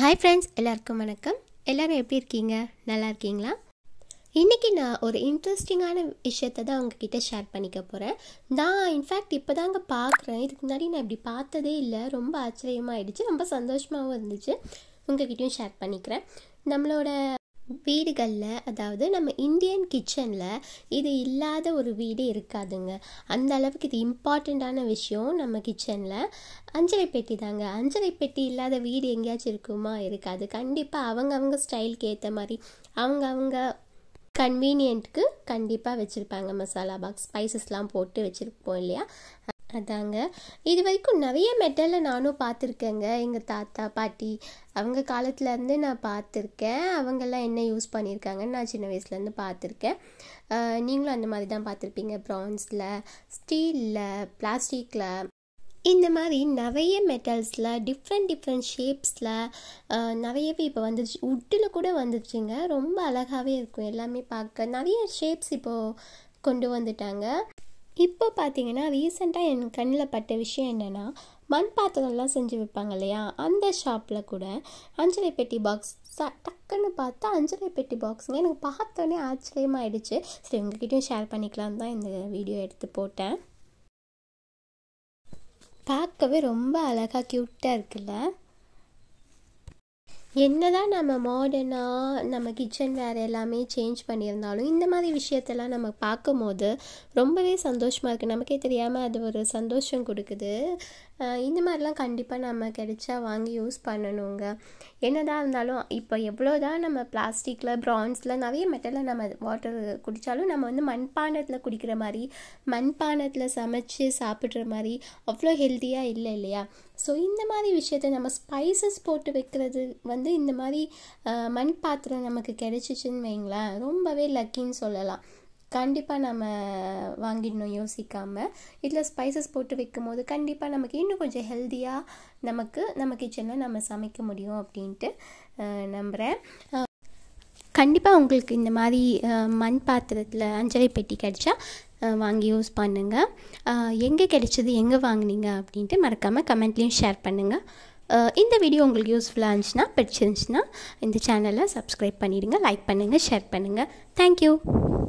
Hi friends, எல்லாருக்கும் வணக்கம். எல்லோரும் எப்படி இருக்கீங்க? நல்லா இருக்கீங்களா? இன்றைக்கி நான் ஒரு இன்ட்ரெஸ்டிங்கான விஷயத்தை தான் உங்ககிட்ட ஷேர் பண்ணிக்க போகிறேன். நான் இன்ஃபேக்ட் இப்போ தாங்க பார்க்குறேன். இதுக்கு முன்னாடி நான் இப்படி பார்த்ததே இல்லை. ரொம்ப ஆச்சரியமாகிடுச்சு, ரொம்ப சந்தோஷமாகவும் இருந்துச்சு. உங்ககிட்டையும் ஷேர் பண்ணிக்கிறேன். நம்மளோட வீடுகளில், அதாவது நம்ம இந்தியன் கிச்சனில் இது இல்லாத ஒரு வீடு இருக்காதுங்க. அந்த அளவுக்கு இது இம்பார்ட்டண்ட்டான விஷயம் நம்ம கிச்சனில். அஞ்சரை பெட்டி தாங்க. அஞ்சரை பெட்டி இல்லாத வீடு எங்கேயாச்சும் இருக்குமா? இருக்காது. கண்டிப்பாக அவங்க ஸ்டைலுக்கு ஏற்ற மாதிரி அவங்க கன்வீனியன்ட்டுக்கு கண்டிப்பாக வச்சுருப்பாங்க. மசாலா பாக்ஸ், ஸ்பைசஸ்லாம் போட்டு வச்சுருப்போம் இல்லையா? அதாங்க. இது வரைக்கும் நிறைய மெட்டலில் நானும் பார்த்துருக்கேங்க. எங்கள் தாத்தா பாட்டி அவங்க காலத்துலேருந்து நான் பார்த்துருக்கேன். அவங்கெல்லாம் என்ன யூஸ் பண்ணியிருக்காங்கன்னு நான் சின்ன வயசுலேருந்து பார்த்துருக்கேன். நீங்களும் அந்த மாதிரி தான் பார்த்துருப்பீங்க. ப்ரான்ஸில், ஸ்டீலில், பிளாஸ்டிக்கில், இந்த மாதிரி நிறைய மெட்டல்ஸில், டிஃப்ரெண்ட் ஷேப்ஸில் நிறையவே இப்போ வந்துடுச்சு. உட்டில் கூட வந்துடுச்சுங்க. ரொம்ப அழகாகவே இருக்கும் எல்லாமே பார்க்க. நிறைய ஷேப்ஸ் இப்போது கொண்டு வந்துட்டாங்க. இப்போ பார்த்தீங்கன்னா ரீசெண்டாக என் கண்ணில் பட்ட விஷயம் என்னென்னா, மண் பாத்திரம்லாம் செஞ்சு வைப்பாங்க இல்லையா? அந்த ஷாப்பில் கூட அஞ்சரை பெட்டி பாக்ஸ் டக்குன்னு பார்த்தா அஞ்சரை பெட்டி பாக்ஸுங்க. எனக்கு பார்த்தோன்னே ஆச்சரியமாகிடுச்சு. சரி, உங்ககிட்டயும் ஷேர் பண்ணிக்கலான்னு தான் இந்த வீடியோ எடுத்து போட்டேன். பார்க்கவே ரொம்ப அழகாக க்யூட்டாக இருக்குல்ல? என்னதான் நம்ம மாடர்னாக நம்ம கிச்சன் வேறு எல்லாமே சேஞ்ச் பண்ணியிருந்தாலும் இந்த மாதிரி விஷயத்தெல்லாம் நம்ம பார்க்கும் போது ரொம்பவே சந்தோஷமாக இருக்குது. நமக்கே தெரியாமல் அது ஒரு சந்தோஷம் கொடுக்குது. இந்த மாதிரிலாம் கண்டிப்பாக நம்ம கிடைச்சா வாங்கி யூஸ் பண்ணணுங்க. என்னதான் இருந்தாலும் இப்போ எவ்வளோதான் நம்ம பிளாஸ்டிக்கில், ப்ரான்ஸில், நிறைய மெட்டலில் நம்ம வாட்டர் குடித்தாலும் நம்ம மண்பானத்தில் குடிக்கிற மாதிரி, மண்பானத்தில் சமைச்சு சாப்பிட்ற மாதிரி அவ்வளோ ஹெல்த்தியாக இல்லை இல்லையா? ஸோ இந்த மாதிரி விஷயத்தை நம்ம ஸ்பைசஸ் போட்டு வைக்கிறது இந்த மாதிரி மண் பாத்திரம் நமக்கு கிடைச்சிச்சின்னு வைங்களேன், ரொம்பவே லக்கின்னு சொல்லலாம். கண்டிப்பாக நம்ம வாங்கிடணும் யோசிக்காமல். இதில் ஸ்பைசஸ் போட்டு வைக்கும் போது கண்டிப்பாக நமக்கு இன்னும் கொஞ்சம் ஹெல்த்தியாக நம்ம கிச்சனில் நம்ம சமைக்க முடியும் அப்படின்ட்டு நம்புகிறேன். கண்டிப்பாக உங்களுக்கு இந்த மாதிரி மண் பாத்திரத்தில் அஞ்சரை பெட்டி கிடைச்சா வாங்கி யூஸ் பண்ணுங்கள். எங்கே கிடைச்சது, எங்கே வாங்கினீங்க அப்படின்ட்டு மறக்காமல் கமெண்ட்லேயும் ஷேர் பண்ணுங்கள். இந்த வீடியோ உங்களுக்கு யூஸ்ஃபுல்லாக இருந்துச்சுன்னா, பிடிச்சிருந்துச்சுன்னா இந்த சேனலை சப்ஸ்கிரைப் பண்ணிவிடுங்க, லைக் பண்ணுங்கள், ஷேர் பண்ணுங்கள். தேங்க்யூ.